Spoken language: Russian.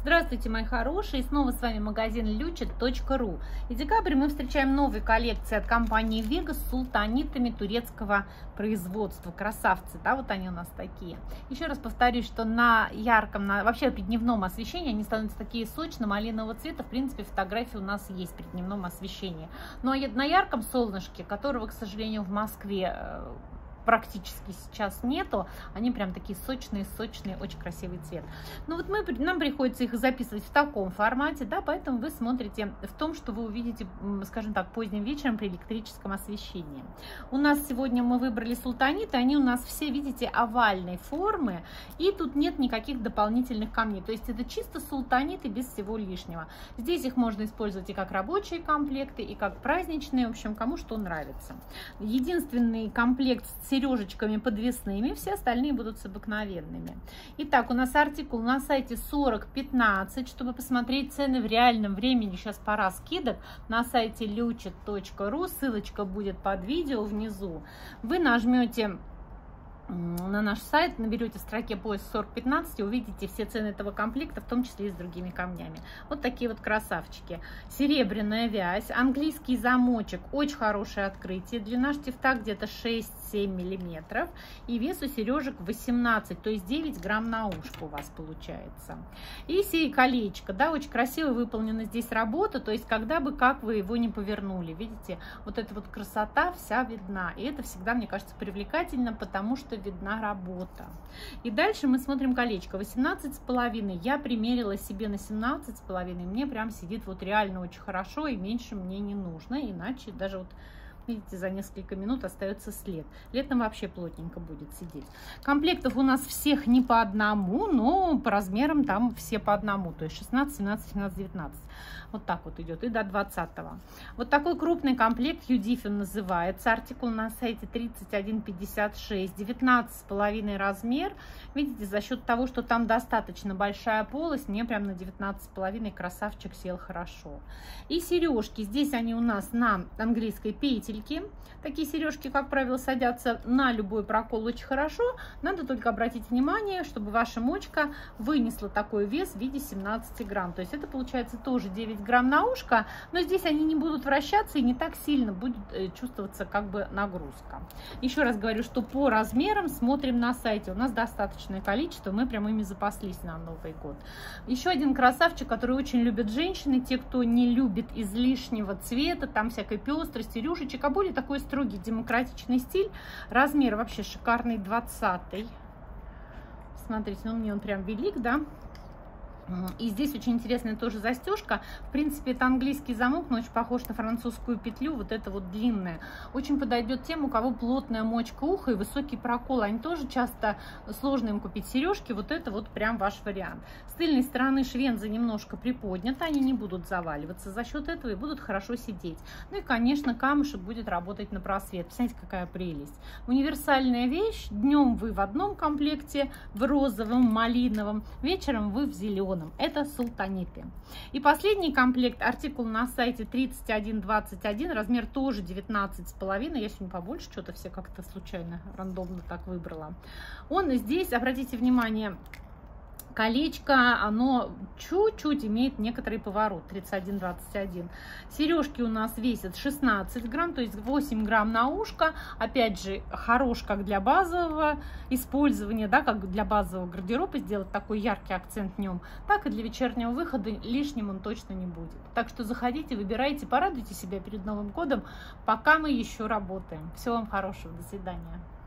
Здравствуйте, мои хорошие! Снова с вами магазин luchit.ru. И декабрь мы встречаем новые коллекции от компании Vega с султанитами турецкого производства. Красавцы, да, вот они у нас такие. Еще раз повторюсь, что на ярком, вообще при дневном освещении они становятся такие сочно-малинового цвета. В принципе, фотографии у нас есть при дневном освещении. Но на ярком солнышке, которого, к сожалению, в Москве практически сейчас нету, они прям такие сочные, очень красивый цвет. Ну вот нам приходится их записывать в таком формате, да, поэтому вы смотрите в том, что вы увидите, скажем так, поздним вечером при электрическом освещении. У нас сегодня мы выбрали султаниты, они у нас все, видите, овальной формы, и тут нет никаких дополнительных камней, то есть это чисто султаниты без всего лишнего. Здесь их можно использовать и как рабочие комплекты, и как праздничные, в общем, кому что нравится. Единственный комплект с сережечками подвесными, все остальные будут с обыкновенными. Итак, у нас артикул на сайте 4015, чтобы посмотреть цены в реальном времени. Сейчас пора скидок на сайте luchit.ru, ссылочка будет под видео внизу. Вы нажмете на наш сайт, наберете в строке поиск 4015 и увидите все цены этого комплекта, в том числе и с другими камнями. Вот такие вот красавчики. Серебряная вязь, английский замочек, очень хорошее открытие. Длина штифта где-то 6-7 миллиметров. И вес у сережек 18, то есть 9 грамм на ушко у вас получается. И колечко, да, очень красиво выполнена здесь работа, то есть когда бы как вы его не повернули, видите, вот эта вот красота вся видна. И это всегда, мне кажется, привлекательно, потому что видна работа. И дальше мы смотрим колечко 18,5. Я примерила себе на 17,5. Мне прям сидит вот реально очень хорошо, и меньше мне не нужно, иначе даже вот видите, за несколько минут остается след. Летом вообще плотненько будет сидеть. Комплектов у нас всех не по одному, но по размерам там все по одному. То есть 16, 17, 17, 19. Вот так вот идет. И до 20-го. Вот такой крупный комплект Юдифин называется. Артикул на сайте 3156. 19,5 размер. Видите, за счет того, что там достаточно большая полость, мне прям на 19,5 красавчик сел хорошо. И сережки. Здесь они у нас на английской петельке. Такие сережки, как правило, садятся на любой прокол очень хорошо. Надо только обратить внимание, чтобы ваша мочка вынесла такой вес в виде 17 грамм. То есть это получается тоже 9 грамм на ушко, но здесь они не будут вращаться и не так сильно будет чувствоваться как бы нагрузка. Еще раз говорю, что по размерам смотрим на сайте. У нас достаточное количество, мы прям ими запаслись на Новый год. Еще один красавчик, который очень любят женщины, те, кто не любит излишнего цвета, там всякой пестрости, рюшечек, а более такой строгий демократичный стиль. Размер вообще шикарный, 20-й. Смотрите, ну мне он прям велик, да? И здесь очень интересная тоже застежка. В принципе, это английский замок, но очень похож на французскую петлю. Вот это вот длинная. Очень подойдет тем, у кого плотная мочка уха и высокий прокол. Они тоже часто сложно им купить сережки. Вот это вот прям ваш вариант. С тыльной стороны швенза немножко приподнята. Они не будут заваливаться за счет этого и будут хорошо сидеть. Ну и, конечно, камушек будет работать на просвет. Посмотрите, какая прелесть. Универсальная вещь. Днем вы в одном комплекте, в розовом, малиновом. Вечером вы в зеленом. Это султаниты. И последний комплект, артикул на сайте 3121, размер тоже 19,5. Я сегодня побольше что-то все как-то случайно, рандомно так выбрала. Он здесь, обратите внимание, колечко, оно чуть-чуть имеет некоторый поворот, 31-21. Сережки у нас весят 16 грамм, то есть 8 грамм на ушко. Опять же, хорош как для базового использования, да, как для базового гардероба, сделать такой яркий акцент в нем, так и для вечернего выхода лишним он точно не будет. Так что заходите, выбирайте, порадуйте себя перед Новым годом, пока мы еще работаем. Всего вам хорошего, до свидания.